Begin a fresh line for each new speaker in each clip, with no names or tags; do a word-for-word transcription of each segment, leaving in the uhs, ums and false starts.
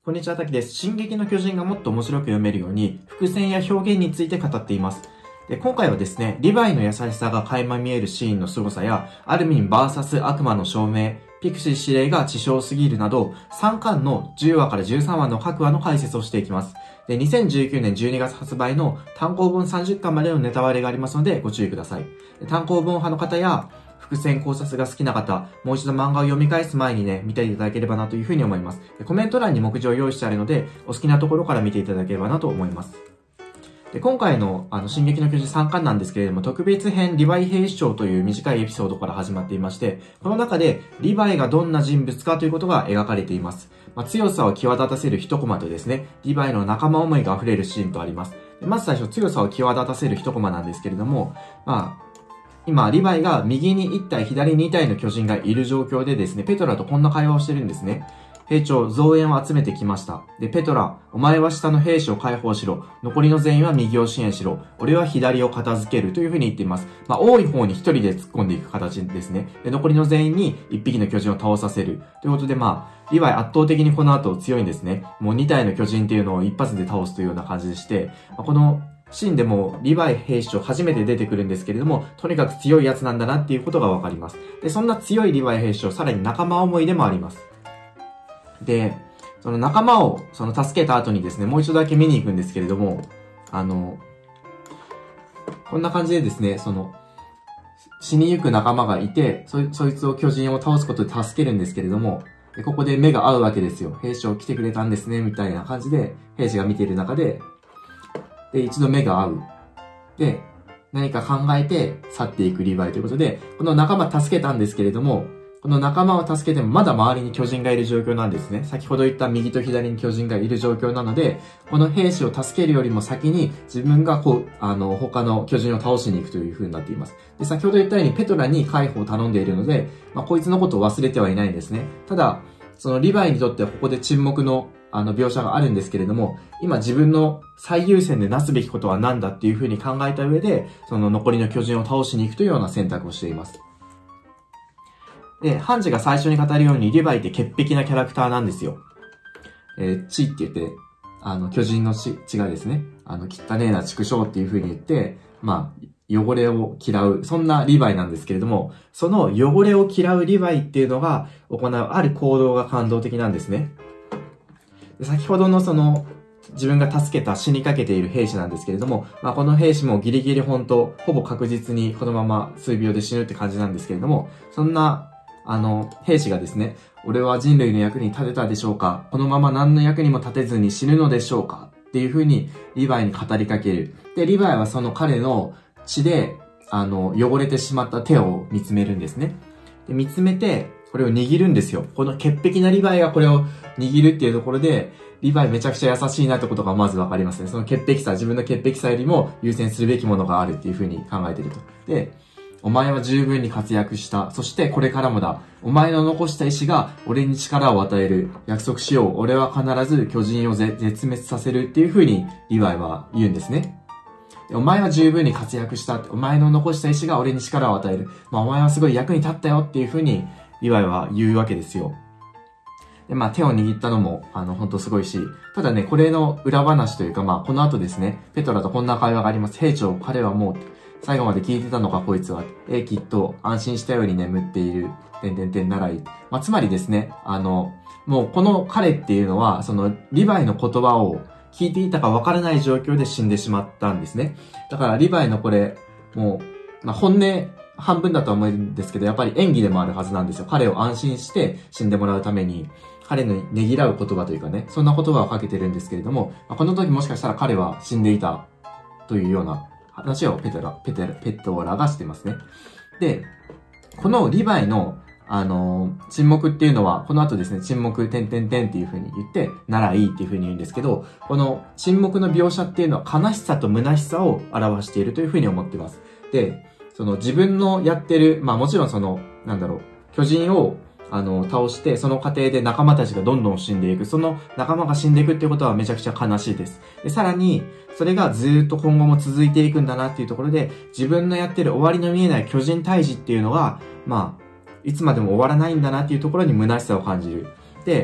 こんにちは、たきです。進撃の巨人がもっと面白く読めるように、伏線や表現について語っています。で、今回はですね、リヴァイの優しさが垣間見えるシーンの凄さや、アルミン ブイエス 悪魔の証明、ピクシー司令が智障すぎるなど、さんかんのじゅうわからじゅうさんわの各話の解説をしていきます。で、にせんじゅうきゅうねんじゅうにがつ発売の単行本さんじゅっかんまでのネタバレがありますので、ご注意ください。単行本派の方や、伏線考察が好きな方、もう一度漫画を読み返す前にね、見ていただければなというふうに思います。コメント欄に目次を用意してあるので、お好きなところから見ていただければなと思います。で、今回の、あの、進撃の巨人さんかんなんですけれども、特別編リヴァイ兵士長という短いエピソードから始まっていまして、この中で、リヴァイがどんな人物かということが描かれています。まあ、強さを際立たせる一コマとですね、リヴァイの仲間思いが溢れるシーンとあります。でまず最初、強さを際立たせる一コマなんですけれども、まあ、今、リヴァイが右にいち体、左にに体の巨人がいる状況でですね、ペトラとこんな会話をしてるんですね。兵長、増援を集めてきました。で、ペトラ、お前は下の兵士を解放しろ。残りの全員は右を支援しろ。俺は左を片付けるというふうに言っています。まあ、多い方に一人で突っ込んでいく形ですね。で、残りの全員に一匹の巨人を倒させる。ということで、まあ、リヴァイ圧倒的にこの後強いんですね。もうに体の巨人っていうのを一発で倒すというような感じでして、まあ、この、シーンでもリヴァイ兵士長初めて出てくるんですけれども、とにかく強いやつなんだなっていうことがわかります。で、そんな強いリヴァイ兵士長、さらに仲間思いでもあります。で、その仲間をその助けた後にですね、もう一度だけ見に行くんですけれども、あの、こんな感じでですね、その、死にゆく仲間がいて、そ、そいつを巨人を倒すことで助けるんですけれども、でここで目が合うわけですよ。兵士長来てくれたんですね、みたいな感じで、兵士が見ている中で、で、一度目が合う。で、何か考えて去っていくリヴァイということで、この仲間助けたんですけれども、この仲間を助けてもまだ周りに巨人がいる状況なんですね。先ほど言った右と左に巨人がいる状況なので、この兵士を助けるよりも先に自分がこう、あの、他の巨人を倒しに行くという風になっています。で、先ほど言ったようにペトラに解放を頼んでいるので、まあ、こいつのことを忘れてはいないんですね。ただ、そのリヴァイにとってはここで沈黙のあの描写があるんですけれども、今自分の最優先でなすべきことは何だっていう風に考えた上で、その残りの巨人を倒しに行くというような選択をしています。で、ハンジが最初に語るようにリヴァイって潔癖なキャラクターなんですよ。えー、血って言って、あの、巨人の血、血がですね、あの、汚ねえな畜生っていう風に言って、まあ、汚れを嫌う、そんなリヴァイなんですけれども、その汚れを嫌うリヴァイっていうのが行うある行動が感動的なんですね。先ほどのその、自分が助けた死にかけている兵士なんですけれども、まあこの兵士もギリギリ本当、ほぼ確実にこのまま数秒で死ぬって感じなんですけれども、そんな、あの、兵士がですね、俺は人類の役に立てたでしょうか？このまま何の役にも立てずに死ぬのでしょうか？っていう風にリヴァイに語りかける。で、リヴァイはその彼の血で、あの、汚れてしまった手を見つめるんですね。で、見つめて、これを握るんですよ。この潔癖なリヴァイがこれを握るっていうところで、リヴァイめちゃくちゃ優しいなってことがまずわかりますね。その潔癖さ、自分の潔癖さよりも優先するべきものがあるっていう風に考えていると。で、お前は十分に活躍した。そしてこれからもだ。お前の残した意志が俺に力を与える。約束しよう。俺は必ず巨人を絶滅させるっていう風にリヴァイは言うんですね。お前は十分に活躍したって。お前の残した意志が俺に力を与える。まあお前はすごい役に立ったよっていう風にリヴァイは言うわけですよ。で、まあ手を握ったのも、あの、ほんとすごいし、ただね、これの裏話というか、まあこの後ですね、ペトラとこんな会話があります。兵長、彼はもう、最後まで聞いてたのか、こいつは。え、きっと、安心したように眠っている。てんてんてんならいい。まあつまりですね、あの、もうこの彼っていうのは、その、リヴァイの言葉を聞いていたかわからない状況で死んでしまったんですね。だから、リヴァイのこれ、もう、まあ本音、半分だとは思うんですけど、やっぱり演技でもあるはずなんですよ。彼を安心して死んでもらうために、彼のねぎらう言葉というかね、そんな言葉をかけてるんですけれども、この時もしかしたら彼は死んでいたというような話をペトラ、ペテラ、ペトラがしてますね。で、このリヴァイの、あのー、沈黙っていうのは、この後ですね、沈黙、てんてんてんっていう風に言って、ならいいっていう風に言うんですけど、この沈黙の描写っていうのは悲しさと虚しさを表しているという風に思っています。で、その自分のやってる、まあもちろんその、なんだろう、巨人を、あの、倒して、その過程で仲間たちがどんどん死んでいく。その仲間が死んでいくっていうことはめちゃくちゃ悲しいです。で、さらに、それがずーっと今後も続いていくんだなっていうところで、自分のやってる終わりの見えない巨人退治っていうのが、まあ、いつまでも終わらないんだなっていうところに虚しさを感じる。 、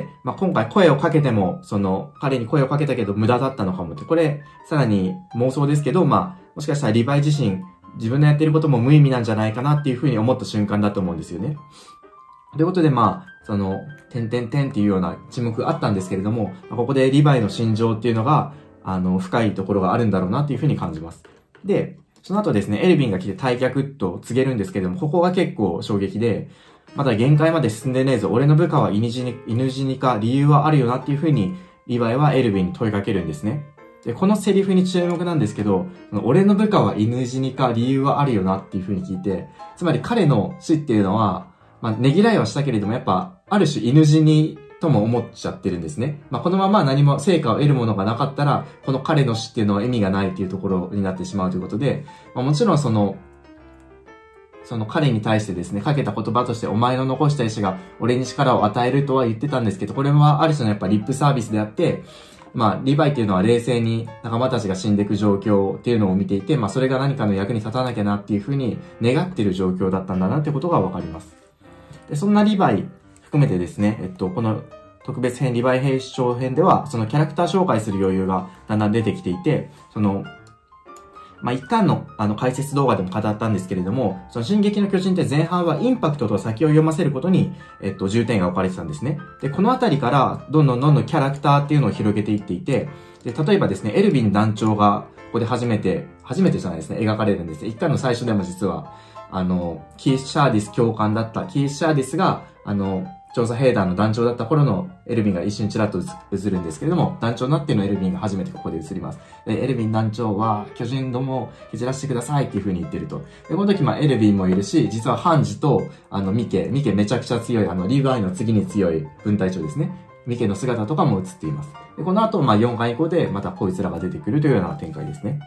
まあ、今回声をかけても、その、彼に声をかけたけど無駄だったのかもって、これ、さらに妄想ですけど、まあ、もしかしたらリヴァイ自身、自分のやってることも無意味なんじゃないかなっていうふうに思った瞬間だと思うんですよね。ということで、まあ、その、点々点っていうような沈黙があったんですけれども、ここでリヴァイの心情っていうのが、あの、深いところがあるんだろうなっていうふうに感じます。で、その後ですね、エルヴィンが来て退却と告げるんですけれども、ここが結構衝撃で、まだ限界まで進んでねえぞ、俺の部下は犬死に、犬死にか理由はあるよなっていうふうに、リヴァイはエルヴィンに問いかけるんですね。で、このセリフに注目なんですけど、俺の部下は犬死にか理由はあるよなっていうふうに聞いて、つまり彼の死っていうのは、まあ、ねぎらいはしたけれども、やっぱ、ある種犬死にとも思っちゃってるんですね。まあ、このまま何も成果を得るものがなかったら、この彼の死っていうのは意味がないっていうところになってしまうということで、まあ、もちろんその、その彼に対してですね、かけた言葉として、お前の残した意志が俺に力を与えるとは言ってたんですけど、これはある種のやっぱリップサービスであって、まあ、リヴァイっていうのは冷静に仲間たちが死んでいく状況っていうのを見ていて、まあ、それが何かの役に立たなきゃなっていうふうに願っている状況だったんだなってことがわかります。で、そんなリヴァイ含めてですね、えっと、この特別編リヴァイ兵士長編では、そのキャラクター紹介する余裕がだんだん出てきていて、その、まあ、一巻のあの解説動画でも語ったんですけれども、その進撃の巨人って前半はインパクトと先を読ませることに、えっと、重点が置かれてたんですね。で、このあたりからどんどんどんどんキャラクターっていうのを広げていっていて、で、例えばですね、エルヴィン団長がここで初めて、初めてじゃないですね、描かれるんですね。一巻の最初でも実は、あの、キース・シャーディス教官だった、キース・シャーディスが、あの、調査兵団の団長だった頃のエルヴィンが一瞬ちらっと映るんですけれども、団長になってのエルヴィンが初めてここで映ります。で、エルヴィン団長は、巨人どもを削らせてくださいっていう風に言ってると。で、この時、まあ、エルヴィンもいるし、実はハンジと、あの、ミケ、ミケめちゃくちゃ強い、あの、リヴァイの次に強い分隊長ですね。ミケの姿とかも映っています。で、この後、まあ、よんかん以降で、またこいつらが出てくるというような展開ですね。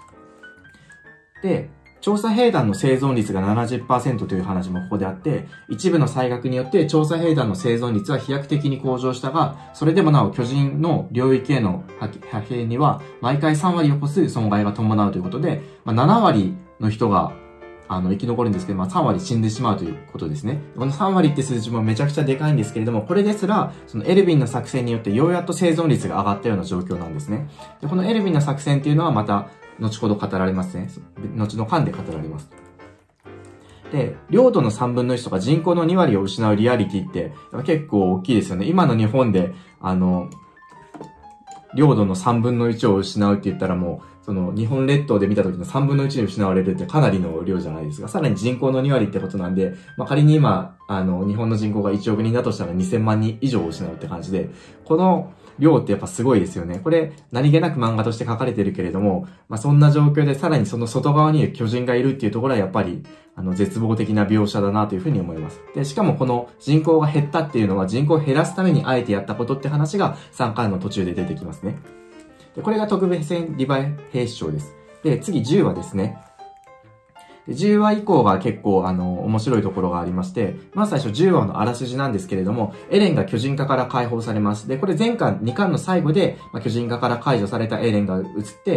で、調査兵団の生存率が ななじゅっパーセント という話もここであって、一部の災害によって調査兵団の生存率は飛躍的に向上したが、それでもなお巨人の領域への派兵には毎回さんわりを超す損害が伴うということで、まあ、ななわりの人があの生き残るんですけど、まあ、さんわり死んでしまうということですね。このさんわりって数字もめちゃくちゃでかいんですけれども、これですら、そのエルヴィンの作戦によってようやっと生存率が上がったような状況なんですね。で、このエルヴィンの作戦っていうのはまた、後ほど語られますね。後の巻で語られます。で、領土のさんぶんのいちとか人口のにわりを失うリアリティって結構大きいですよね。今の日本で、あの、領土のさんぶんのいちを失うって言ったらもう、その日本列島で見た時のさんぶんのいちに失われるってかなりの量じゃないですか。さらに人口のにわりってことなんで、まあ、仮に今、あの、日本の人口がいちおくにんだとしたらにせんまんにん以上を失うって感じで、この量ってやっぱすごいですよね。これ、何気なく漫画として書かれてるけれども、まあ、そんな状況でさらにその外側に巨人がいるっていうところはやっぱり、あの、絶望的な描写だなというふうに思います。で、しかもこの人口が減ったっていうのは人口を減らすためにあえてやったことって話がさんかんの途中で出てきますね。で、これが特別編リヴァイ兵士長です。で、次じゅうわですね。でじゅうわ以降が結構、あの、面白いところがありまして、まず最初じゅうわのあらすじなんですけれども、エレンが巨人化から解放されます。で、これ前巻、にかんの最後で、まあ、巨人化から解除されたエレンが映って、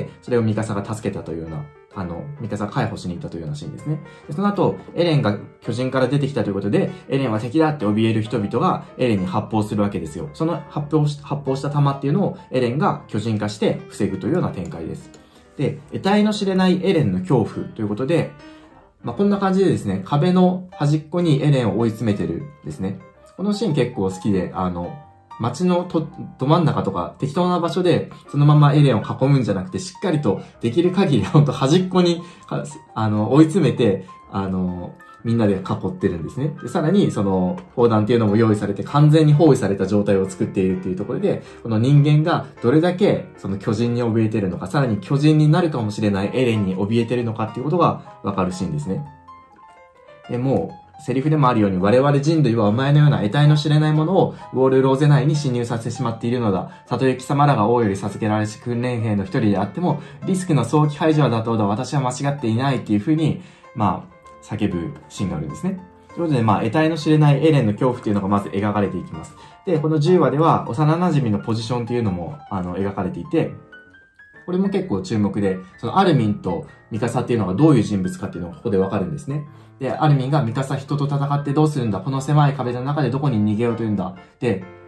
それをミカサが助けたというような、あの、ミカサが解放しに行ったというようなシーンですね。でその後、エレンが巨人から出てきたということで、エレンは敵だって怯える人々がエレンに発砲するわけですよ。その発砲し、発砲した弾っていうのをエレンが巨人化して防ぐというような展開です。で、得体の知れないエレンの恐怖ということで、まあ、こんな感じでですね、壁の端っこにエレンを追い詰めてるですね。このシーン結構好きで、あの、街のとど真ん中とか適当な場所でそのままエレンを囲むんじゃなくて、しっかりとできる限りほんと端っこに、あの、追い詰めて、あの、みんなで囲ってるんですね。で、さらにその砲弾っていうのも用意されて完全に包囲された状態を作っているっていうところで、この人間がどれだけその巨人に怯えてるのか、さらに巨人になるかもしれないエレンに怯えてるのかっていうことがわかるシーンですね。で、もう、セリフでもあるように我々人類はお前のような得体の知れないものをウォールローゼ内に侵入させてしまっているのだ。たとえ貴様らが王より授けられし訓練兵の一人であっても、リスクの早期排除は妥当だ。私は間違っていないっていう風に、まあ、叫ぶシーンがあるんですね。ということで、まあ、得体の知れないエレンの恐怖っていうのがまず描かれていきます。で、このじゅうわでは、幼馴染のポジションっていうのも、あの、描かれていて、これも結構注目で、そのアルミンとミカサっていうのがどういう人物かっていうのがここでわかるんですね。で、アルミンがミカサ人と戦ってどうするんだ、この狭い壁の中でどこに逃げようというんだ。で、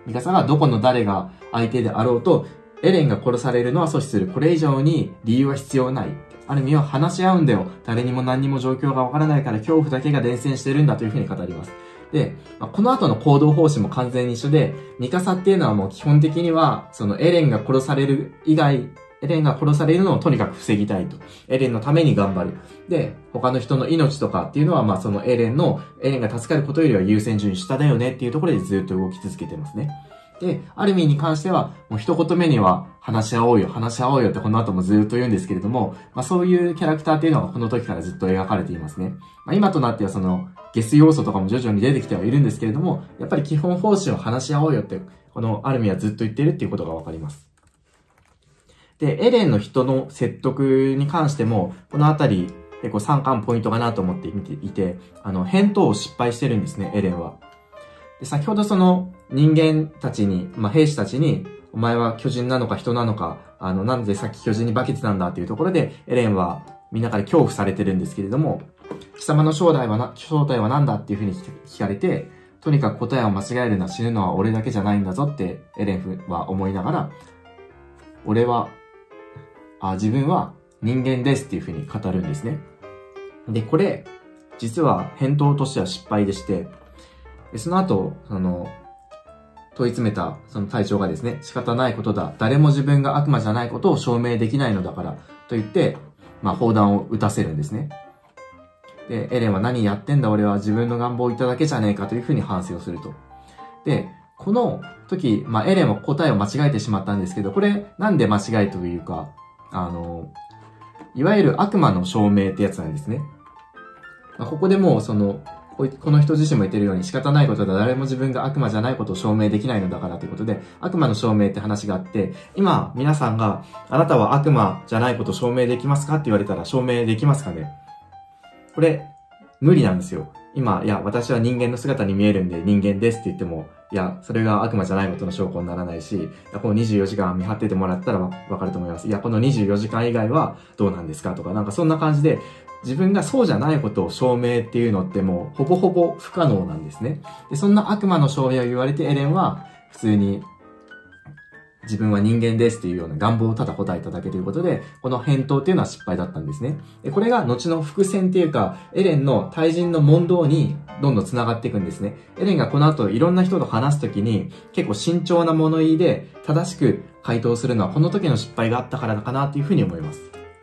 ミカサがどこの誰が相手であろうと、エレンが殺されるのは阻止する。これ以上に理由は必要ない。ある意味は話し合うんだよ。誰にも何にも状況がわからないから恐怖だけが伝染してるんだというふうに語ります。で、この後の行動方針も完全に一緒で、ミカサっていうのはもう基本的には、そのエレンが殺される以外、エレンが殺されるのをとにかく防ぎたいと。エレンのために頑張る。で、他の人の命とかっていうのは、まあそのエレンの、エレンが助かることよりは優先順位下だよねっていうところでずっと動き続けてますね。で、アルミンに関しては、もう一言目には、話し合おうよ、話し合おうよってこの後もずっと言うんですけれども、まあそういうキャラクターっていうのがこの時からずっと描かれていますね。まあ今となってはその、ゲス要素とかも徐々に出てきてはいるんですけれども、やっぱり基本方針を話し合おうよって、このアルミンはずっと言ってるっていうことがわかります。で、エレンの人の説得に関しても、このあたり結構三冠ポイントかなと思って見ていて、あの、返答を失敗してるんですね、エレンは。で、先ほどその人間たちに、まあ、兵士たちに、お前は巨人なのか人なのか、あの、なんでさっき巨人に化けてたんだっていうところで、エレンはみんなから恐怖されてるんですけれども、貴様の正体はな、正体は何だっていうふうに聞かれて、とにかく答えを間違えるな、死ぬのは俺だけじゃないんだぞってエレンは思いながら、俺は、あ、自分は人間ですっていうふうに語るんですね。で、これ、実は返答としては失敗でして、でその後、その、問い詰めたその隊長がですね、仕方ないことだ。誰も自分が悪魔じゃないことを証明できないのだから、と言って、まあ、砲弾を撃たせるんですね。で、エレンは何やってんだ俺は自分の願望を言っただけじゃねえかというふうに反省をすると。で、この時、まあ、エレンは答えを間違えてしまったんですけど、これなんで間違いというか、あの、いわゆる悪魔の証明ってやつなんですね。まあ、ここでもうその、この人自身も言ってるように仕方ないことだ。誰も自分が悪魔じゃないことを証明できないのだからということで、悪魔の証明って話があって、今皆さんがあなたは悪魔じゃないことを証明できますかって言われたら証明できますかね？これ、無理なんですよ。今、いや、私は人間の姿に見えるんで人間ですって言っても、いや、それが悪魔じゃないことの証拠にならないし、このにじゅうよじかん見張っててもらったらわかると思います。いや、このにじゅうよじかん以外はどうなんですかとか、なんかそんな感じで、自分がそうじゃないことを証明っていうのってもうほぼほぼ不可能なんですね。で、そんな悪魔の証明を言われてエレンは普通に自分は人間ですっていうような願望をただ答えただけということで、この返答っていうのは失敗だったんですね。で、これが後の伏線っていうか、エレンの対人の問答にどんどん繋がっていくんですね。エレンがこの後いろんな人と話すときに結構慎重な物言いで正しく回答するのはこの時の失敗があったからかなというふうに思います。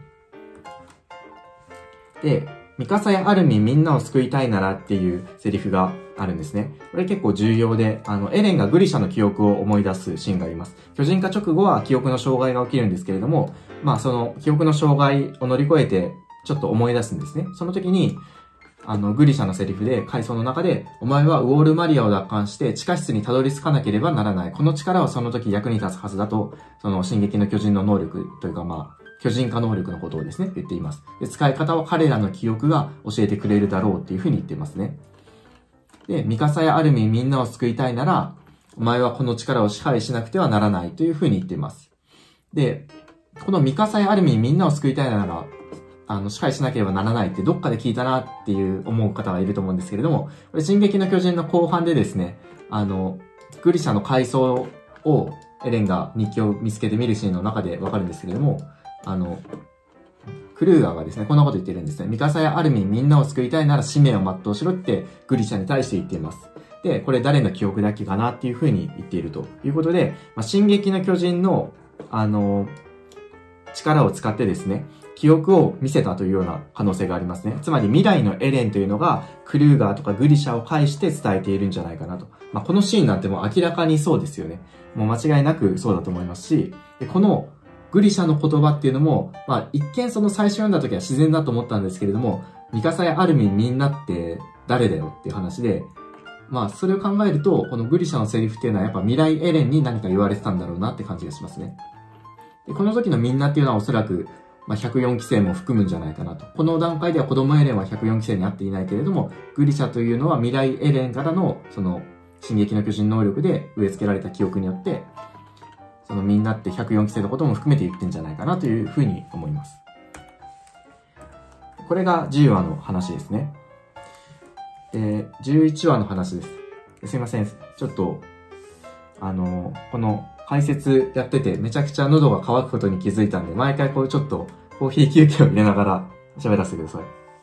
で、ミカサやアルミンみんなを救いたいならっていうセリフがあるんですね。これ結構重要で、あの、エレンがグリシャの記憶を思い出すシーンがあります。巨人化直後は記憶の障害が起きるんですけれども、まあその記憶の障害を乗り越えてちょっと思い出すんですね。その時に、あの、グリシャのセリフで、回想の中で、お前はウォールマリアを奪還して地下室にたどり着かなければならない。この力はその時役に立つはずだと、その進撃の巨人の能力というかまあ、巨人化能力のことをですね、言っています。で、使い方は彼らの記憶が教えてくれるだろうっていうふうに言っていますね。で、ミカサやアルミンみんなを救いたいなら、お前はこの力を支配しなくてはならないというふうに言っています。で、このミカサやアルミンみんなを救いたいなら、あの、支配しなければならないってどっかで聞いたなっていう思う方がいると思うんですけれども、これ進撃の巨人の後半でですね、あの、グリシャの回想をエレンが日記を見つけて見るシーンの中でわかるんですけれども、あの、クルーガーがですね、こんなこと言ってるんですね。ミカサやアルミンみんなを救いたいなら使命を全うしろってグリシャに対して言っています。で、これ誰の記憶だっけかなっていうふうに言っているということで、まあ、進撃の巨人の、あの、力を使ってですね、記憶を見せたというような可能性がありますね。つまり未来のエレンというのがクルーガーとかグリシャを介して伝えているんじゃないかなと。まあ、このシーンなんてもう明らかにそうですよね。もう間違いなくそうだと思いますし、でこのグリシャの言葉っていうのも、まあ一見その最初読んだ時は自然だと思ったんですけれども、ミカサやアルミンみんなって誰だよっていう話で、まあそれを考えると、このグリシャのセリフっていうのはやっぱ未来エレンに何か言われてたんだろうなって感じがしますね。でこの時のみんなっていうのはおそらく、まあ、ひゃくよんきせいも含むんじゃないかなと。この段階では子供エレンはひゃくよんきせいになっていないけれども、グリシャというのは未来エレンからの、その、進撃の巨人能力で植え付けられた記憶によって、そのみんなってひゃくよんきせいのことも含めて言ってんじゃないかなというふうに思います。これがじゅうわの話ですね。で、じゅういちわの話です。すいません。ちょっと、 あの、この解説やっててめちゃくちゃ喉が渇くことに気づいたんで、毎回こうちょっとコーヒー休憩を入れながら喋らせてください。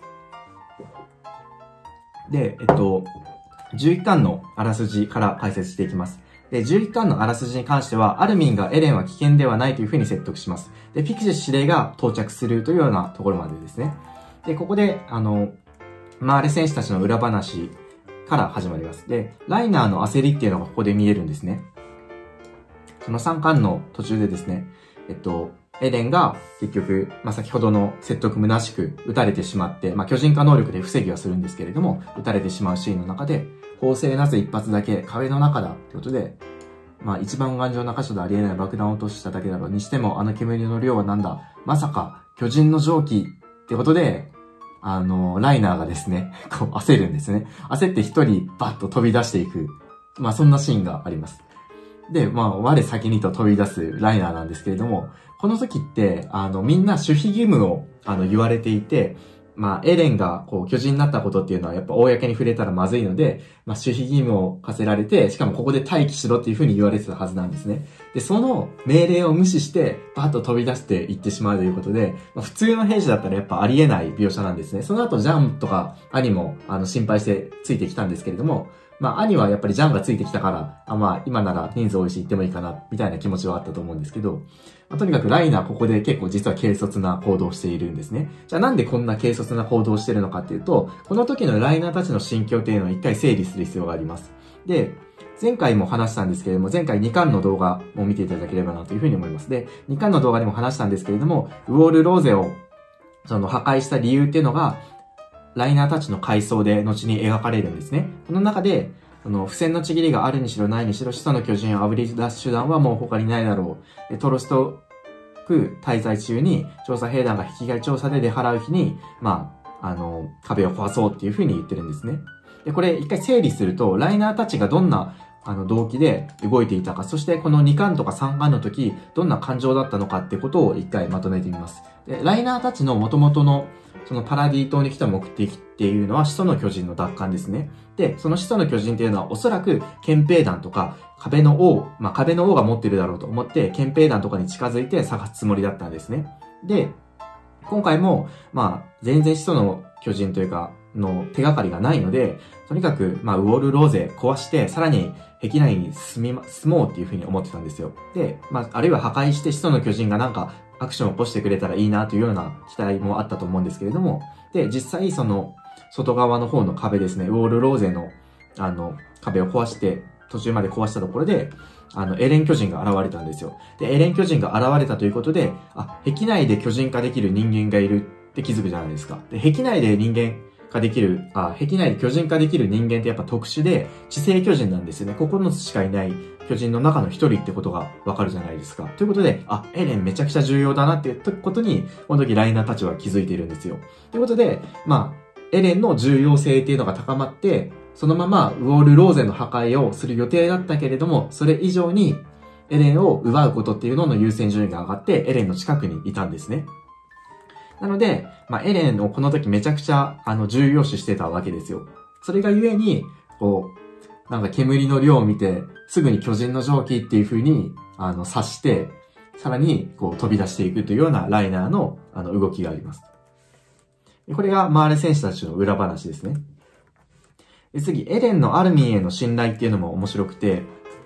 で、えっと、じゅういっかんのあらすじから解説していきます。で、じゅういっかんのあらすじに関しては、アルミンがエレンは危険ではないというふうに説得します。で、ピクシス司令が到着するというようなところまでですね。で、ここで、あの、マーレ戦士たちの裏話から始まります。で、ライナーの焦りっていうのがここで見えるんですね。そのさんかんの途中でですね、えっと、エレンが結局、まあ、先ほどの説得虚しく撃たれてしまって、まあ、巨人化能力で防ぎはするんですけれども、撃たれてしまうシーンの中で、砲声なぜ一発だけ壁の中だってことで、まあ一番頑丈な箇所でありえない爆弾を落としただけだろうにしても、あの煙の量はなんだ、まさか巨人の蒸気ってことで、あの、ライナーがですね、こう焦るんですね。焦って一人バッと飛び出していく。まあそんなシーンがあります。で、まあ我先にと飛び出すライナーなんですけれども、この時って、あのみんな守秘義務をあの言われていて、まあ、エレンが、こう、巨人になったことっていうのは、やっぱ、公に触れたらまずいので、まあ、守秘義務を課せられて、しかもここで待機しろっていう風に言われてたはずなんですね。で、その命令を無視して、バーッと飛び出していってしまうということで、まあ、普通の兵士だったらやっぱありえない描写なんですね。その後、ジャンとか、兄も、あの、心配してついてきたんですけれども、まあ、兄はやっぱりジャンがついてきたから、あ、まあ、今なら人数多いし行ってもいいかな、みたいな気持ちはあったと思うんですけど、まあ、とにかくライナーここで結構実は軽率な行動をしているんですね。じゃあなんでこんな軽率な行動をしているのかっていうと、この時のライナーたちの心境っていうのを一回整理する必要があります。で、前回も話したんですけれども、前回にかんの動画も見ていただければなというふうに思います。で、にかんの動画でも話したんですけれども、ウォール・ローゼをその破壊した理由っていうのが、ライナーたちの回想で後に描かれるんですね。この中で、その、付箋のちぎりがあるにしろないにしろ、始祖の巨人を炙り出す手段はもう他にないだろう。トロストク滞在中に、調査兵団が引き換え調査で出払う日に、まあ、あの、壁を壊そうっていう風に言ってるんですね。で、これ一回整理すると、ライナーたちがどんな、あの、動機で動いていたか、そしてこのにかんとかさんかんの時、どんな感情だったのかってことを一回まとめてみます。で、ライナーたちの元々の、そのパラディ島に来た目的っていうのは始祖の巨人の奪還ですね。で、その始祖の巨人っていうのはおそらく憲兵団とか壁の王、まあ壁の王が持ってるだろうと思って憲兵団とかに近づいて探すつもりだったんですね。で、今回もまあ全然始祖の巨人というかの手がかりがないので、とにかくまあウォールローゼ壊してさらに壁内に住み、住もうっていうふうに思ってたんですよ。で、まああるいは破壊して始祖の巨人がなんかアクションを起こしてくれたらいいなというような期待もあったと思うんですけれども、で、実際その外側の方の壁ですね、ウォールローゼのあの壁を壊して、途中まで壊したところで、あのエレン巨人が現れたんですよ。で、エレン巨人が現れたということで、あ、壁内で巨人化できる人間がいるって気づくじゃないですか。で、壁内で人間化できる、あ、壁内で巨人化できる人間ってやっぱ特殊で、地星巨人なんですよね。ここのつしかいない巨人の中の一人ってことがわかるじゃないですか。ということで、あ、エレンめちゃくちゃ重要だなっていうことに、この時ライナーたちは気づいているんですよ。ということで、まあ、エレンの重要性っていうのが高まって、そのままウォールローゼの破壊をする予定だったけれども、それ以上にエレンを奪うことっていうのの優先順位が上がって、エレンの近くにいたんですね。なので、まあ、エレンをこの時めちゃくちゃ、あの、重要視してたわけですよ。それがゆえに、こう、なんか煙の量を見て、すぐに巨人の蒸気っていう風に、あの、察して、さらに、こう、飛び出していくというようなライナーの、あの、動きがあります。これがマーレ戦士たちの裏話ですね。で次、エレンのアルミンへの信頼っていうのも面白くて、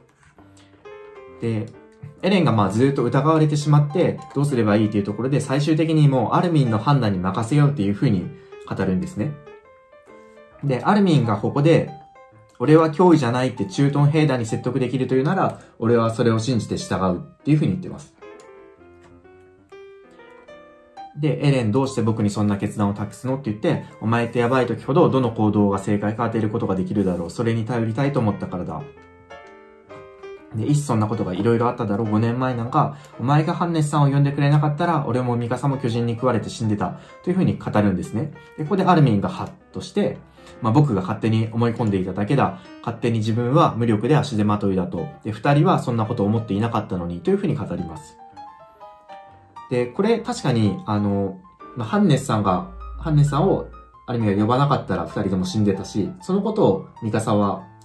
で、エレンがまあずっと疑われてしまってどうすればいいっていうところで最終的にもうアルミンの判断に任せようっていう風に語るんですね。で、アルミンがここで俺は脅威じゃないって駐屯兵団に説得できるというなら俺はそれを信じて従うっていう風に言ってます。で、エレンどうして僕にそんな決断を託すのって言って、お前ってやばい時ほどどの行動が正解か当てることができるだろう。それに頼りたいと思ったからだ。で、いっそんなことがいろいろあっただろう。ごねんまえなんか、お前がハンネスさんを呼んでくれなかったら、俺もミカサも巨人に食われて死んでた。というふうに語るんですね。で、ここでアルミンがハッとして、まあ僕が勝手に思い込んでいただけだ。勝手に自分は無力で足手まといだと。で、二人はそんなことを思っていなかったのに、というふうに語ります。で、これ確かに、あの、ハンネスさんが、ハンネスさんをアルミンが呼ばなかったら二人とも死んでたし、そのことをミカサは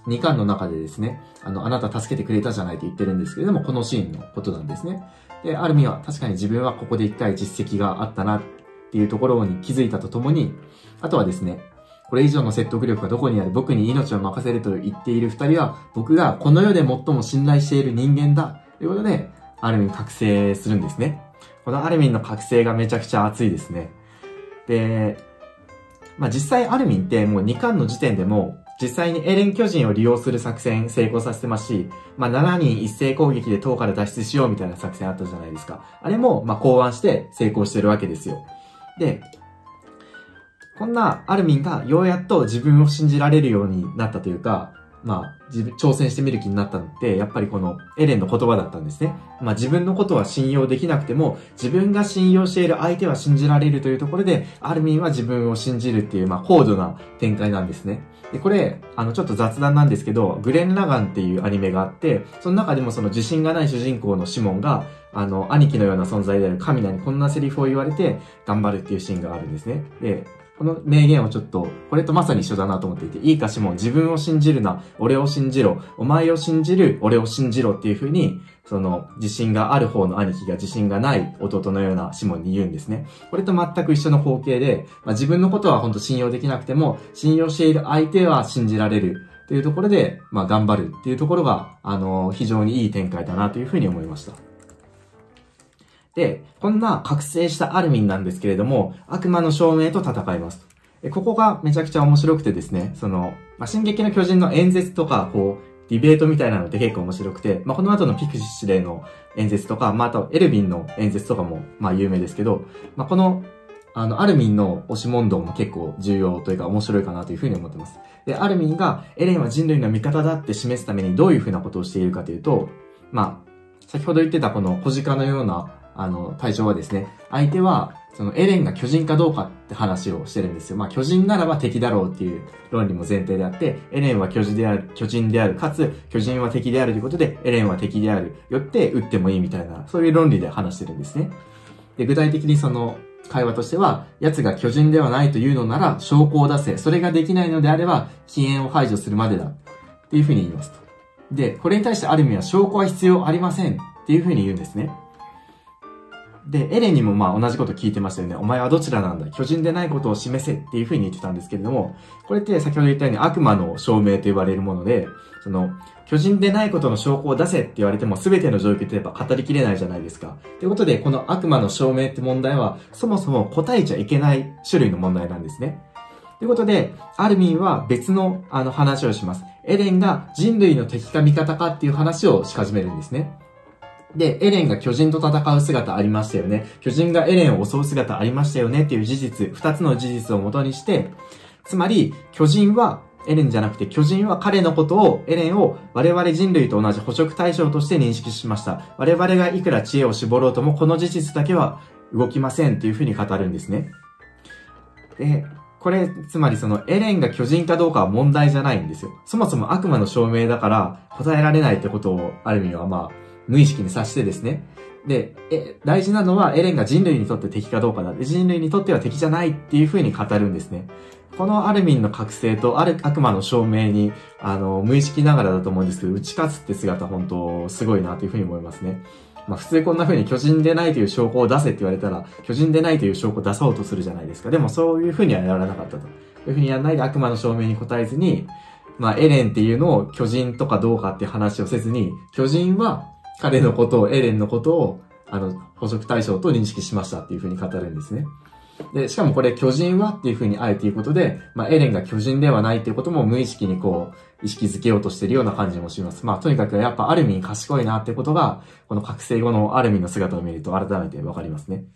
にかんの中でですね、あの、あなた助けてくれたじゃないと言ってるんですけれども、このシーンのことなんですね。で、アルミンは確かに自分はここで一回実績があったなっていうところに気づいたとともに、あとはですね、これ以上の説得力がどこにある、僕に命を任せると言っている二人は、僕がこの世で最も信頼している人間だということで、アルミン覚醒するんですね。このアルミンの覚醒がめちゃくちゃ熱いですね。で、まあ実際アルミンってもうにかんの時点でも、実際にエレン巨人を利用する作戦成功させてますし、まあしちにん一斉攻撃で塔から脱出しようみたいな作戦あったじゃないですか。あれもまあ考案して成功してるわけですよ。で、こんなアルミンがようやっと自分を信じられるようになったというか、まあ、自分、挑戦してみる気になったのって、やっぱりこのエレンの言葉だったんですね。まあ自分のことは信用できなくても、自分が信用している相手は信じられるというところで、アルミンは自分を信じるっていう、まあ高度な展開なんですね。で、これ、あの、ちょっと雑談なんですけど、グレン・ラガンっていうアニメがあって、その中でもその自信がない主人公のシモンが、あの、兄貴のような存在であるカミナにこんなセリフを言われて、頑張るっていうシーンがあるんですね。で、この名言をちょっと、これとまさに一緒だなと思っていて、いいかシモン、自分を信じるな、俺を信じろ、お前を信じる、俺を信じろっていう風に、その、自信がある方の兄貴が自信がない弟のようなシモンに言うんですね。これと全く一緒の光景で、まあ、自分のことは本当信用できなくても、信用している相手は信じられるというところで、まあ、頑張るっていうところが、あの、非常にいい展開だなという風に思いました。で、こんな覚醒したアルミンなんですけれども、悪魔の証明と戦います。ここがめちゃくちゃ面白くてですね、その、まあ、進撃の巨人の演説とか、こう、ディベートみたいなのって結構面白くて、まあ、この後のピクシ司令の演説とか、まあ、あとエルヴィンの演説とかも、まあ、有名ですけど、まあ、この、あの、アルミンの押し問答も結構重要というか面白いかなというふうに思ってます。で、アルミンがエレンは人類の味方だって示すためにどういうふうなことをしているかというと、まあ、先ほど言ってたこの小鹿のようなあの、対象はですね、相手は、そのエレンが巨人かどうかって話をしてるんですよ。まあ巨人ならば敵だろうっていう論理も前提であって、エレンは巨人である、巨人である、かつ巨人は敵であるということで、エレンは敵である、よって撃ってもいいみたいな、そういう論理で話してるんですね。で、具体的にその会話としては、奴が巨人ではないというのなら証拠を出せ、それができないのであれば、禁煙を排除するまでだ。っていうふうに言いますと。で、これに対してアルミは証拠は必要ありませんっていうふうに言うんですね。で、エレンにもまあ同じこと聞いてましたよね。お前はどちらなんだ？巨人でないことを示せっていう風に言ってたんですけれども、これって先ほど言ったように悪魔の証明と言われるもので、その、巨人でないことの証拠を出せって言われても全ての状況ってやっぱ語りきれないじゃないですか。ということで、この悪魔の証明って問題は、そもそも答えちゃいけない種類の問題なんですね。ということで、アルミンは別のあの話をします。エレンが人類の敵か味方かっていう話をし始めるんですね。で、エレンが巨人と戦う姿ありましたよね。巨人がエレンを襲う姿ありましたよねっていう事実、二つの事実をもとにして、つまり、巨人は、エレンじゃなくて巨人は彼のことを、エレンを我々人類と同じ捕食対象として認識しました。我々がいくら知恵を絞ろうとも、この事実だけは動きませんっていうふうに語るんですね。で、これ、つまりそのエレンが巨人かどうかは問題じゃないんですよ。そもそも悪魔の証明だから答えられないってことを、ある意味はまあ、無意識に察してですね。で、え、大事なのはエレンが人類にとって敵かどうかだ。人類にとっては敵じゃないっていう風に語るんですね。このアルミンの覚醒とある悪魔の証明に、あの、無意識ながらだと思うんですけど、打ち勝つって姿本当すごいなという風に思いますね。まあ普通こんな風に巨人でないという証拠を出せって言われたら、巨人でないという証拠を出そうとするじゃないですか。でもそういう風にはやらなかったと。そういう風にやらないで悪魔の証明に答えずに、まあエレンっていうのを巨人とかどうかっていう話をせずに、巨人は彼のことを、エレンのことを、あの、捕食対象と認識しましたっていう風に語るんですね。で、しかもこれ巨人はっていう風にあえて言うことで、まあエレンが巨人ではないっていうことも無意識にこう、意識づけようとしているような感じもします。まあとにかくやっぱアルミン賢いなってことが、この覚醒後のアルミンの姿を見ると改めてわかりますね。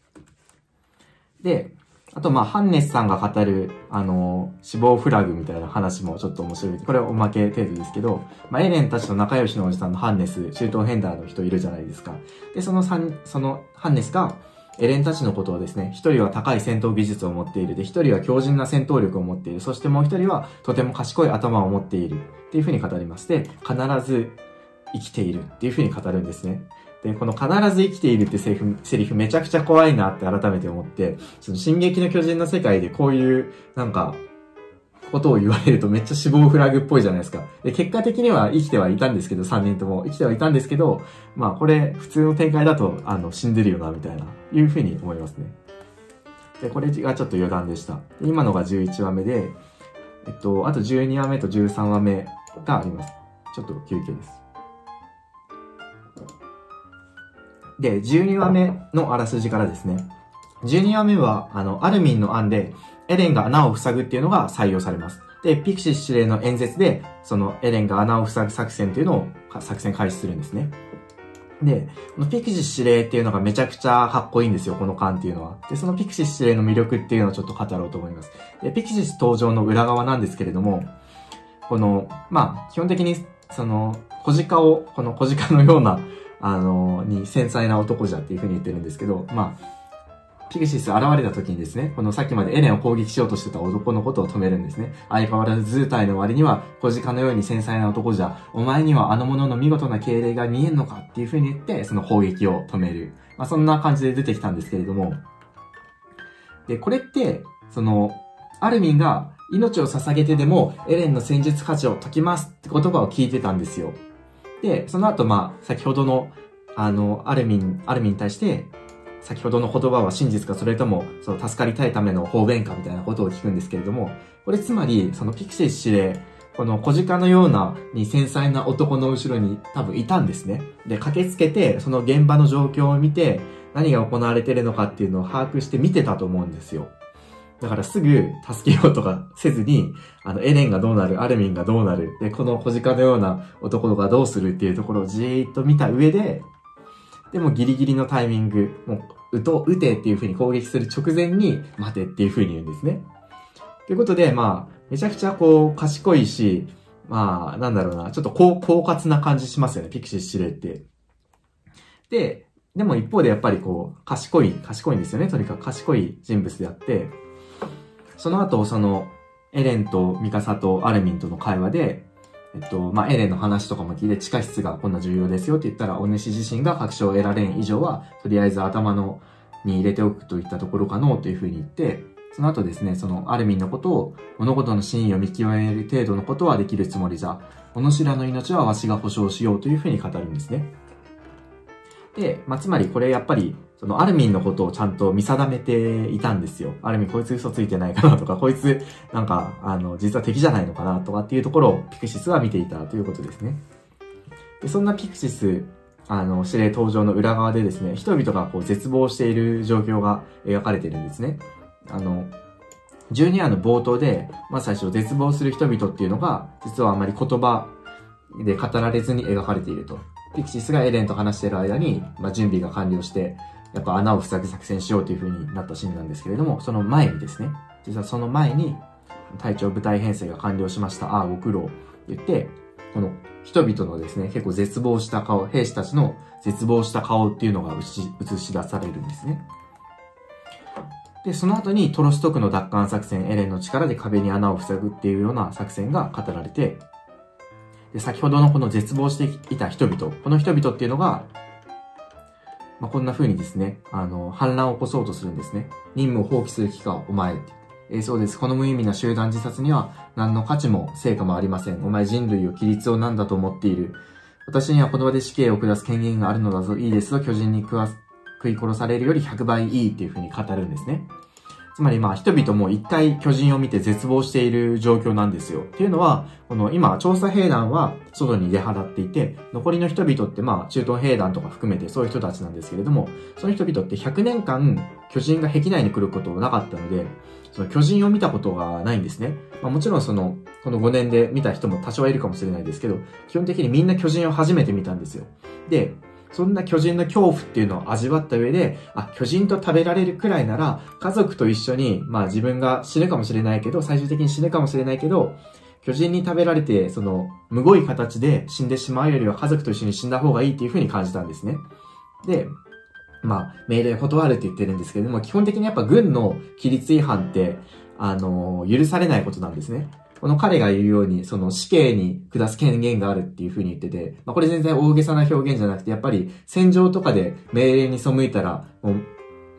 で、あとまあハンネスさんが語る、あの、死亡フラグみたいな話もちょっと面白い。これはおまけ程度ですけど、まあエレンたちと仲良しのおじさんのハンネス、シュートンヘンダーの人いるじゃないですか。で、その三、そのハンネスが、エレンたちのことをですね、一人は高い戦闘技術を持っている。で、一人は強靭な戦闘力を持っている。そしてもう一人はとても賢い頭を持っている。っていう風に語りまして、必ず生きているっていう風に語るんですね。で、この必ず生きているってセリフ、セリフめちゃくちゃ怖いなって改めて思って、その進撃の巨人の世界でこういう、なんか、 ことを言われるとめっちゃ死亡フラグっぽいじゃないですか。で、結果的には生きてはいたんですけど、さんにんとも生きてはいたんですけど、まあこれ普通の展開だと、あの、死んでるよな、みたいな、いうふうに思いますね。で、これがちょっと余談でした。で今のがじゅういちわめで、えっと、あとじゅうにわめとじゅうさんわめがあります。ちょっと休憩です。で、じゅうにわめのあらすじからですね。じゅうにわめは、あの、アルミンの案で、エレンが穴を塞ぐっていうのが採用されます。で、ピクシス司令の演説で、そのエレンが穴を塞ぐ作戦っていうのを、作戦開始するんですね。で、このピクシス司令っていうのがめちゃくちゃかっこいいんですよ、この巻っていうのは。で、そのピクシス司令の魅力っていうのをちょっと語ろうと思います。で、ピクシス登場の裏側なんですけれども、この、まあ、基本的に、その、小鹿を、この小鹿のような、あの、に繊細な男じゃっていう風に言ってるんですけど、まあ、ピクシス現れた時にですね、このさっきまでエレンを攻撃しようとしてた男のことを止めるんですね。相変わらず図体の割には小鹿のように繊細な男じゃ、お前にはあの者の見事な敬礼が見えんのかっていう風に言って、その砲撃を止める。まあそんな感じで出てきたんですけれども。で、これって、その、アルミンが命を捧げてでもエレンの戦術価値を解きますって言葉を聞いてたんですよ。で、その後まあ、先ほどの、あの、アルミン、アルミンに対して、先ほどの言葉は真実かそれとも、その助かりたいための方便かみたいなことを聞くんですけれども、これつまり、そのピクシス司令、この小鹿のようなに繊細な男の後ろに多分いたんですね。で、駆けつけて、その現場の状況を見て、何が行われているのかっていうのを把握して見てたと思うんですよ。だからすぐ助けようとかせずに、あの、エレンがどうなる、アルミンがどうなる、で、この小鹿のような男がどうするっていうところをじーっと見た上で、でもギリギリのタイミング、もう、撃とう、撃てっていう風に攻撃する直前に、待てっていう風に言うんですね。ということで、まあ、めちゃくちゃこう、賢いし、まあ、なんだろうな、ちょっとこう、狡猾な感じしますよね、ピクシス司令って。で、でも一方でやっぱりこう、賢い、賢いんですよね、とにかく賢い人物であって、その後、その、エレンとミカサとアルミンとの会話で、えっと、まあ、エレンの話とかも聞いて、地下室がこんな重要ですよって言ったら、お主自身が確証を得られん以上は、とりあえず頭のに入れておくといったところかのというふうに言って、その後ですね、そのアルミンのことを、物事の真意を見極める程度のことはできるつもりじゃ、お主らの命はわしが保証しようというふうに語るんですね。で、まあ、つまりこれやっぱり、そのアルミンのことをちゃんと見定めていたんですよ。アルミンこいつ嘘ついてないかなとか、こいつなんか、あの、実は敵じゃないのかなとかっていうところをピクシスは見ていたということですね。で、そんなピクシス、あの、司令登場の裏側でですね、人々がこう絶望している状況が描かれているんですね。あの、じゅうにわの冒頭で、まあ最初絶望する人々っていうのが、実はあまり言葉で語られずに描かれていると。ピクシスがエレンと話している間に、まあ準備が完了して、やっぱ穴を塞ぐ作戦しようという風になったシーンなんですけれども、その前にですね、実はその前に、隊長部隊編成が完了しました。ああ、ご苦労。言って、この人々のですね、結構絶望した顔、兵士たちの絶望した顔っていうのが映し、映し出されるんですね。で、その後にトロスト区の奪還作戦、エレンの力で壁に穴を塞ぐっていうような作戦が語られて、で、先ほどのこの絶望していた人々、この人々っていうのが、まあ、こんな風にですね、あの、反乱を起こそうとするんですね。任務を放棄する気か、お前って。えー、そうです。この無意味な集団自殺には何の価値も成果もありません。お前人類を規律を何だと思っている。私にはこの場で死刑を下す権限があるのだぞ。いいですぞ。巨人に食わ食い殺されるよりひゃくばいいいっていう風に語るんですね。つまりまあ人々も一回巨人を見て絶望している状況なんですよ。っていうのは、この今調査兵団は外に出払っていて、残りの人々ってまあ中東兵団とか含めてそういう人たちなんですけれども、その人々ってひゃくねんかん巨人が壁内に来ることなかったので、その巨人を見たことがないんですね。まあもちろんその、このごねんで見た人も多少はいるかもしれないですけど、基本的にみんな巨人を初めて見たんですよ。で、そんな巨人の恐怖っていうのを味わった上で、あ、巨人と食べられるくらいなら、家族と一緒に、まあ自分が死ぬかもしれないけど、最終的に死ぬかもしれないけど、巨人に食べられて、その、むごい形で死んでしまうよりは家族と一緒に死んだ方がいいっていう風に感じたんですね。で、まあ、命令断るって言ってるんですけれども、基本的にやっぱ軍の規律違反って、あの、許されないことなんですね。この彼が言うように、その死刑に下す権限があるっていう風に言ってて、まあこれ全然大げさな表現じゃなくて、やっぱり戦場とかで命令に背いたら、もう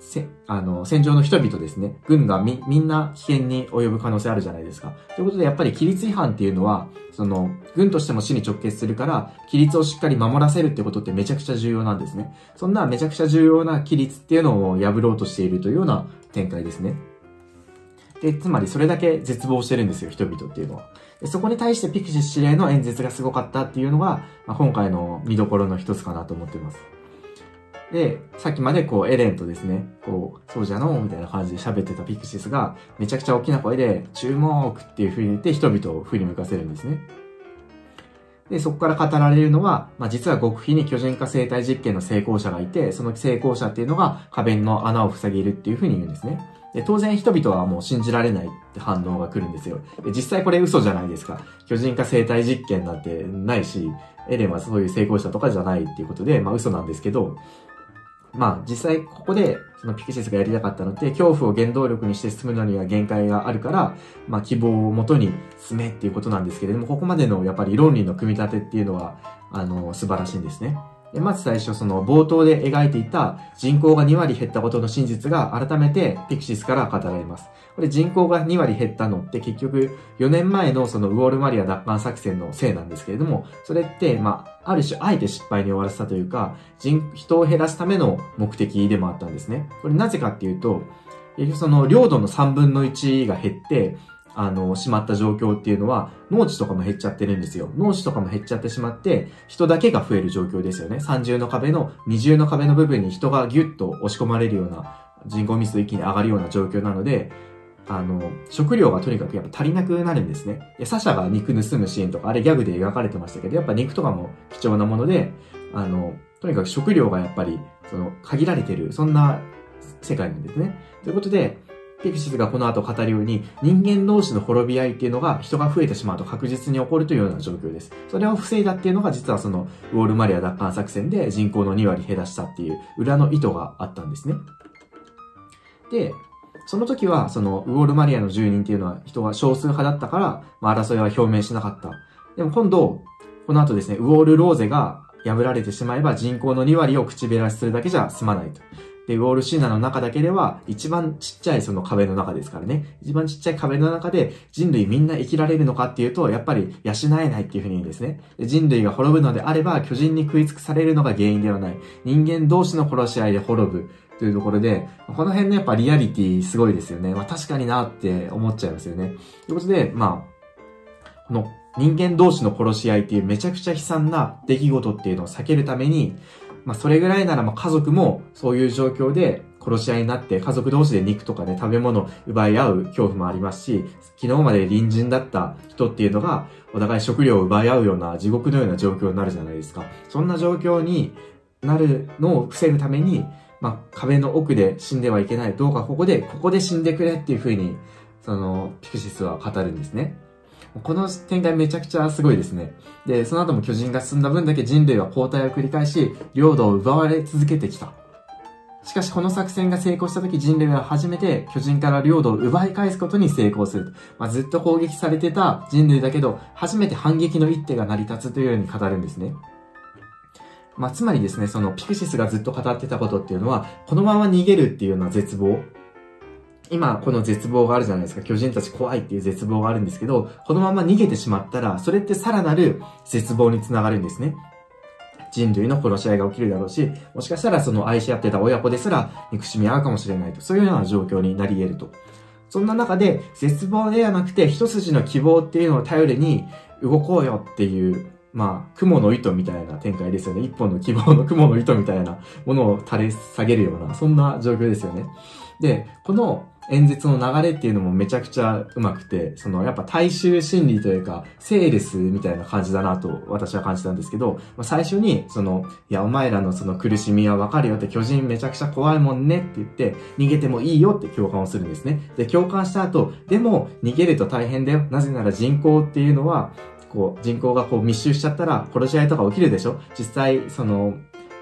せ、あの、戦場の人々ですね。軍がみ、みんな危険に及ぶ可能性あるじゃないですか。ということで、やっぱり規律違反っていうのは、その、軍としても死に直結するから、規律をしっかり守らせるってことってめちゃくちゃ重要なんですね。そんなめちゃくちゃ重要な規律っていうのを破ろうとしているというような展開ですね。で、つまりそれだけ絶望してるんですよ、人々っていうのは。でそこに対してピクシス司令の演説がすごかったっていうのが、まあ、今回の見どころの一つかなと思っています。で、さっきまでこうエレンとですね、こう、そうじゃのみたいな感じで喋ってたピクシスが、めちゃくちゃ大きな声で、注目っていう風に言って人々を振り向かせるんですね。で、そこから語られるのは、まあ、実は極秘に巨人化生態実験の成功者がいて、その成功者っていうのが壁の穴を塞げるっていう風に言うんですね。で、当然人々はもう信じられないって反応が来るんですよ。で、実際これ嘘じゃないですか。巨人化生態実験なんてないし、エレンはそういう成功者とかじゃないっていうことで、まあ嘘なんですけど、まあ実際ここでそのピクシスがやりたかったのって恐怖を原動力にして進むのには限界があるから、まあ希望をもとに進めっていうことなんですけれども、ここまでのやっぱり論理の組み立てっていうのは、あの、素晴らしいんですね。でまず最初その冒頭で描いていた人口がにわり減ったことの真実が改めてピクシスから語られます。これ人口がにわり減ったのって結局よねんまえのそのウォールマリア奪還作戦のせいなんですけれども、それってまあある種あえて失敗に終わらせたというか、人、人を減らすための目的でもあったんですね。これなぜかっていうと、結局その領土のさんぶんのいちが減って、あの、しまった状況っていうのは、農地とかも減っちゃってるんですよ。農地とかも減っちゃってしまって、人だけが増える状況ですよね。三重の壁の、二重の壁の部分に人がギュッと押し込まれるような、人口密度一気に上がるような状況なので、あの、食料がとにかくやっぱ足りなくなるんですね。で、サシャが肉盗むシーンとか、あれギャグで描かれてましたけど、やっぱ肉とかも貴重なもので、あの、とにかく食料がやっぱり、その、限られてる、そんな世界なんですね。ということで、ピクシスがこの後語るように、人間同士の滅び合いっていうのが人が増えてしまうと確実に起こるというような状況です。それを防いだっていうのが実はそのウォールマリア奪還作戦で人口のにわり減らしたっていう裏の意図があったんですね。で、その時はそのウォールマリアの住人っていうのは人が少数派だったから、まあ、争いは表明しなかった。でも今度、この後ですね、ウォールローゼが破られてしまえば人口のにわりを口減らしするだけじゃ済まないと。で、ウォールシーナの中だけでは、一番ちっちゃいその壁の中ですからね。一番ちっちゃい壁の中で人類みんな生きられるのかっていうと、やっぱり養えないっていうふうに言うんですね。で人類が滅ぶのであれば、巨人に食い尽くされるのが原因ではない。人間同士の殺し合いで滅ぶ。というところで、この辺のやっぱリアリティすごいですよね。まあ確かになって思っちゃいますよね。ということで、まあ、この人間同士の殺し合いっていうめちゃくちゃ悲惨な出来事っていうのを避けるために、まあそれぐらいならまあ家族もそういう状況で殺し合いになって家族同士で肉とかね食べ物を奪い合う恐怖もありますし、昨日まで隣人だった人っていうのがお互い食料を奪い合うような地獄のような状況になるじゃないですか。そんな状況になるのを防ぐために、まあ壁の奥で死んではいけない。どうかここで、ここで死んでくれっていう風に、そのピクシスは語るんですね。この展開めちゃくちゃすごいですね。で、その後も巨人が進んだ分だけ人類は後退を繰り返し、領土を奪われ続けてきた。しかしこの作戦が成功した時人類は初めて巨人から領土を奪い返すことに成功する。まあ、ずっと攻撃されてた人類だけど、初めて反撃の一手が成り立つというように語るんですね。まあ、つまりですね、そのピクシスがずっと語ってたことっていうのは、このまま逃げるっていうような絶望。今この絶望があるじゃないですか。巨人たち怖いっていう絶望があるんですけど、このまま逃げてしまったら、それってさらなる絶望につながるんですね。人類の殺し合いが起きるだろうし、もしかしたらその愛し合ってた親子ですら憎しみ合うかもしれないと。そういうような状況になり得ると。そんな中で、絶望ではなくて一筋の希望っていうのを頼りに動こうよっていう、まあ、雲の糸みたいな展開ですよね。一本の希望の雲の糸みたいなものを垂れ下げるような、そんな状況ですよね。で、この演説の流れっていうのもめちゃくちゃうまくて、そのやっぱ大衆心理というか、セールスみたいな感じだなと私は感じたんですけど、まあ、最初にその、いやお前らのその苦しみはわかるよって、巨人めちゃくちゃ怖いもんねって言って、逃げてもいいよって共感をするんですね。で、共感した後、でも逃げると大変だよ。なぜなら人口っていうのは、こう人口がこう密集しちゃったら殺し合いとか起きるでしょ。実際その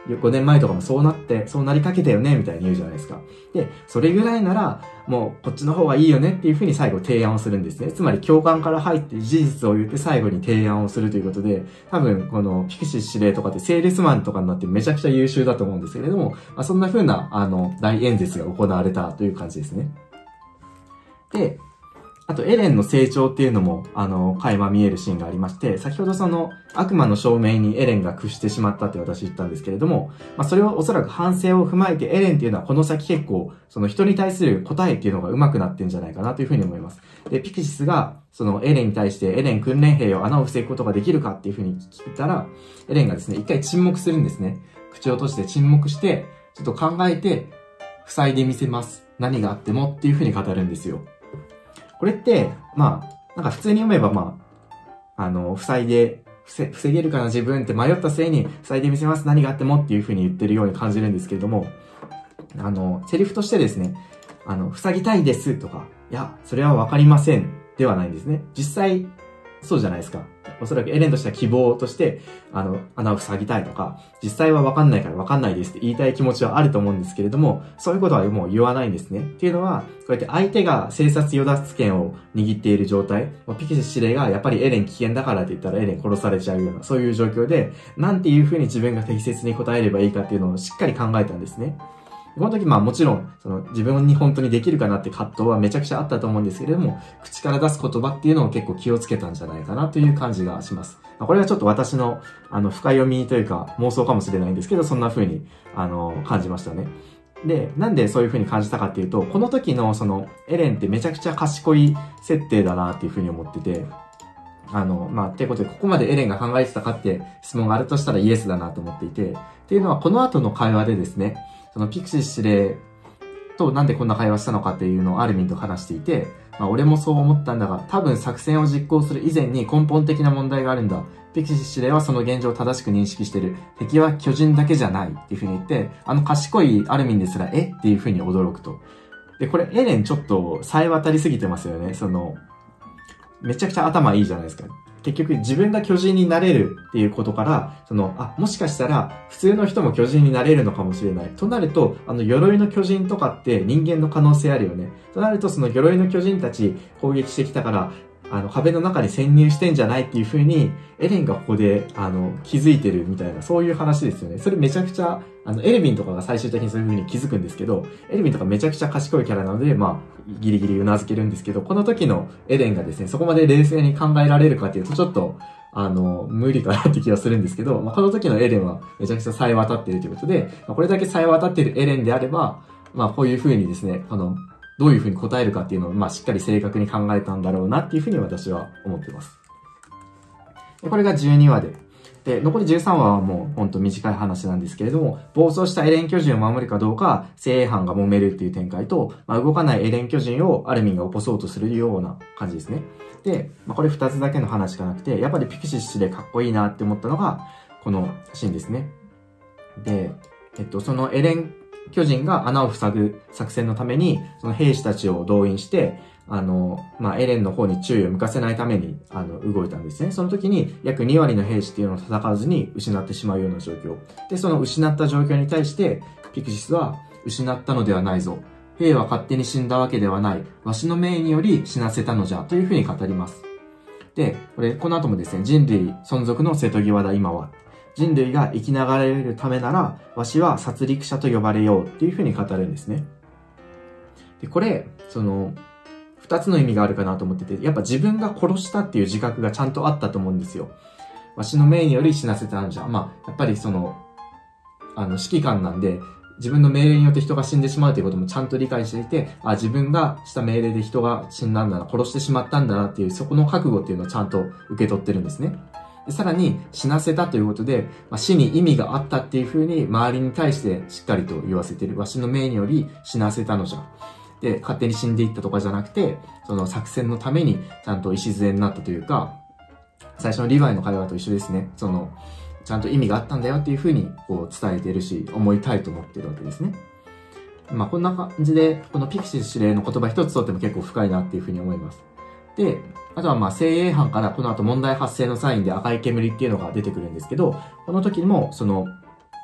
ごねんまえとかもそうなって、そうなりかけたよね、みたいに言うじゃないですか。で、それぐらいなら、もうこっちの方がいいよねっていうふうに最後提案をするんですね。つまり共感から入って事実を言って最後に提案をするということで、多分このピクシス司令とかってセールスマンとかになってめちゃくちゃ優秀だと思うんですけれども、まあ、そんな風な、あの、大演説が行われたという感じですね。で、あと、エレンの成長っていうのも、あの、垣間見えるシーンがありまして、先ほどその、悪魔の証明にエレンが屈してしまったって私言ったんですけれども、まあ、それをおそらく反省を踏まえて、エレンっていうのはこの先結構、その人に対する答えっていうのが上手くなってんじゃないかなというふうに思います。で、ピクシスが、そのエレンに対して、エレン訓練兵を穴を防ぐことができるかっていうふうに聞いたら、エレンがですね、一回沈黙するんですね。口を閉じて沈黙して、ちょっと考えて、塞いでみせます。何があってもっていうふうに語るんですよ。これって、まあ、なんか普通に読めば、まあ、あの、塞いで、防げるかな自分って迷った末に、塞いでみせます。何があってもっていう風に言ってるように感じるんですけれども、あの、セリフとしてですね、あの、塞ぎたいですとか、いや、それはわかりませんではないんですね。実際、そうじゃないですか。おそらくエレンとしては希望として、あの、穴を塞ぎたいとか、実際はわかんないからわかんないですって言いたい気持ちはあると思うんですけれども、そういうことはもう言わないんですね。っていうのは、こうやって相手が生殺与奪権を握っている状態、ピクシス司令がやっぱりエレン危険だからって言ったらエレン殺されちゃうような、そういう状況で、なんていう風に自分が適切に答えればいいかっていうのをしっかり考えたんですね。この時、まあもちろん、その自分に本当にできるかなって葛藤はめちゃくちゃあったと思うんですけれども、口から出す言葉っていうのを結構気をつけたんじゃないかなという感じがします。まあ、これはちょっと私の、あの、深読みというか妄想かもしれないんですけど、そんな風に、あの、感じましたね。で、なんでそういう風に感じたかっていうと、この時のその、エレンってめちゃくちゃ賢い設定だなっていう風に思ってて、あの、まあ、っていうことで、ここまでエレンが考えてたかって質問があるとしたらイエスだなと思っていて、っていうのはこの後の会話でですね、そのピクシス司令となんでこんな会話したのかっていうのをアルミンと話していて、まあ俺もそう思ったんだが、多分作戦を実行する以前に根本的な問題があるんだ。ピクシス司令はその現状を正しく認識している。敵は巨人だけじゃないっていう風に言って、あの賢いアルミンですら、えっていう風に驚くと。で、これエレンちょっと冴え渡りすぎてますよね。その、めちゃくちゃ頭いいじゃないですか。結局自分が巨人になれるっていうことから、その、あ、もしかしたら普通の人も巨人になれるのかもしれない。となると、あの鎧の巨人とかって人間の可能性あるよね。となるとその鎧の巨人たち攻撃してきたから、あの壁の中に潜入してんじゃないっていう風に、エレンがここで、あの、気づいてるみたいな、そういう話ですよね。それめちゃくちゃ、あの、エレビンとかが最終的にそういう風に気づくんですけど、エレビンとかめちゃくちゃ賢いキャラなので、まあ、ギリギリ頷けるんですけど、この時のエレンがですね、そこまで冷静に考えられるかっていうと、ちょっと、あの、無理かなって気がするんですけど、まあ、この時のエレンはめちゃくちゃ冴え渡っているということで、まあ、これだけ冴え渡っているエレンであれば、まあ、こういう風にですね、あの、どういう風に答えるかっていうのを、まあ、しっかり正確に考えたんだろうなっていう風に私は思っています。でこれがじゅうにわで。で、残りじゅうさんわはもうほんと短い話なんですけれども、暴走したエレン巨人を守るかどうか、精鋭班が揉めるっていう展開と、まあ、動かないエレン巨人をアルミンが起こそうとするような感じですね。で、まあ、これふたつだけの話しかなくて、やっぱりピクシスでかっこいいなって思ったのが、このシーンですね。で、えっと、そのエレン巨人が穴を塞ぐ作戦のために、その兵士たちを動員して、あの、まあ、エレンの方に注意を向かせないために、あの、動いたんですね。その時に、約にわりの兵士っていうのを戦わずに失ってしまうような状況。で、その失った状況に対して、ピクシスは、失ったのではないぞ。兵は勝手に死んだわけではない。わしの命により死なせたのじゃ。というふうに語ります。で、これ、この後もですね、人類存続の瀬戸際だ、今は。人類が生き流れるためなら、わしは殺戮者と呼ばれようっていうふうに語るんですね。で、これ、その、二つの意味があるかなと思ってて、やっぱ自分が殺したっていう自覚がちゃんとあったと思うんですよ。わしの命により死なせたんじゃ。まあ、やっぱりその、あの、指揮官なんで、自分の命令によって人が死んでしまうということもちゃんと理解していて、あ、自分がした命令で人が死んだんだな、殺してしまったんだなっていう、そこの覚悟っていうのをちゃんと受け取ってるんですね。でさらに死なせたということで、まあ、死に意味があったっていう風に周りに対してしっかりと言わせている。わしの命により死なせたのじゃ。で、勝手に死んでいったとかじゃなくて、その作戦のためにちゃんと礎になったというか、最初のリヴァイの会話と一緒ですね。その、ちゃんと意味があったんだよっていう風にこう伝えているし、思いたいと思っているわけですね。まあこんな感じで、このピクシス司令の言葉一つとっても結構深いなっていう風に思います。で、あとはまあ精鋭班からこの後問題発生のサインで赤い煙っていうのが出てくるんですけど、この時にもその、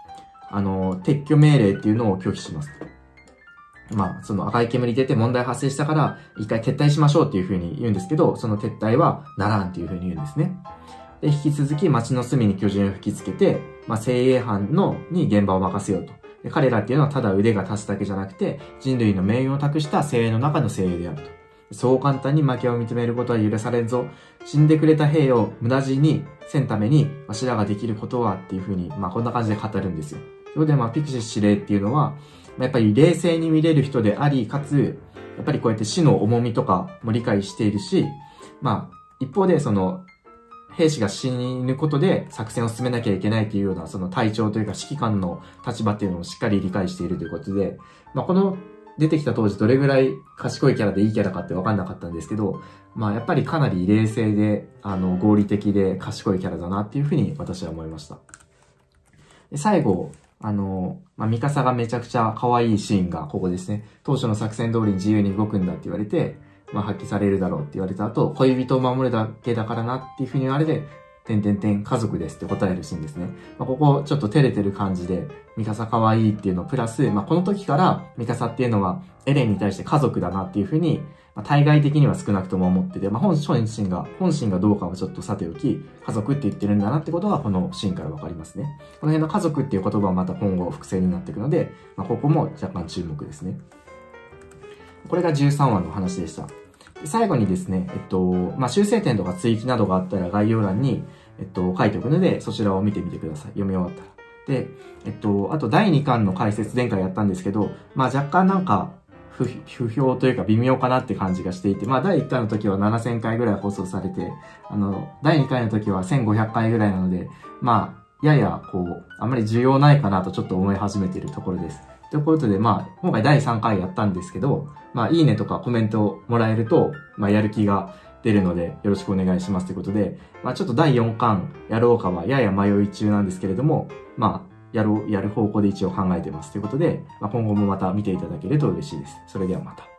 あの、撤去命令っていうのを拒否します。まあ、その赤い煙出て問題発生したから、一回撤退しましょうっていう風に言うんですけど、その撤退はならんっていう風に言うんですね。で、引き続き街の隅に巨人を吹きつけて、まあ、精鋭班の、に現場を任せようと。で、彼らっていうのはただ腕が立つだけじゃなくて、人類の命運を託した精鋭の中の精鋭であると。そう簡単に負けを認めることは許されんぞ。死んでくれた兵を無駄死にせんために、わしらができることはっていう風に、まあ、こんな感じで語るんですよ。それで、まあ、ピクシス司令っていうのは、やっぱり冷静に見れる人であり、かつ、やっぱりこうやって死の重みとかも理解しているし、まあ、一方でその、兵士が死ぬことで作戦を進めなきゃいけないというような、その隊長というか指揮官の立場っていうのをしっかり理解しているということで、まあ、この出てきた当時どれぐらい賢いキャラでいいキャラかって分かんなかったんですけど、まあ、やっぱりかなり冷静で、あの、合理的で賢いキャラだなっていうふうに私は思いました。で最後、あの、まあ、ミカサがめちゃくちゃ可愛いシーンがここですね。当初の作戦通りに自由に動くんだって言われて、まあ、発揮されるだろうって言われた後、恋人を守るだけだからなっていうふうに言われて、てんてんてん家族ですって答えるシーンですね。まあ、ここちょっと照れてる感じで、ミカサ可愛いっていうのプラス、まあ、この時からミカサっていうのはエレンに対して家族だなっていうふうに、まあ、対外的には少なくとも思ってて、まあ、本心が、本心がどうかはちょっとさておき、家族って言ってるんだなってことはこのシーンからわかりますね。この辺の家族っていう言葉はまた今後複製になっていくので、まあ、ここも若干注目ですね。これがじゅうさんわの話でした。最後にですね、えっと、まあ、修正点とか追記などがあったら概要欄に、えっと、書いておくので、そちらを見てみてください。読み終わったら。で、えっと、あとだいにかんの解説前回やったんですけど、まあ、若干なんか不、不評というか微妙かなって感じがしていて、まあ、だいいっかいの時はななせんかいぐらい放送されて、あの、だいにかいの時はせんごひゃっかいぐらいなので、まあ、やや、こう、あんまり需要ないかなとちょっと思い始めているところです。ということで、まあ、今回だいさんかいやったんですけど、まあ、いいねとかコメントをもらえると、まあ、やる気が出るので、よろしくお願いしますということで、まあ、ちょっとだいよんかんやろうかはやや迷い中なんですけれども、まあ、やろう、やる方向で一応考えてますということで、まあ、今後もまた見ていただけると嬉しいです。それではまた。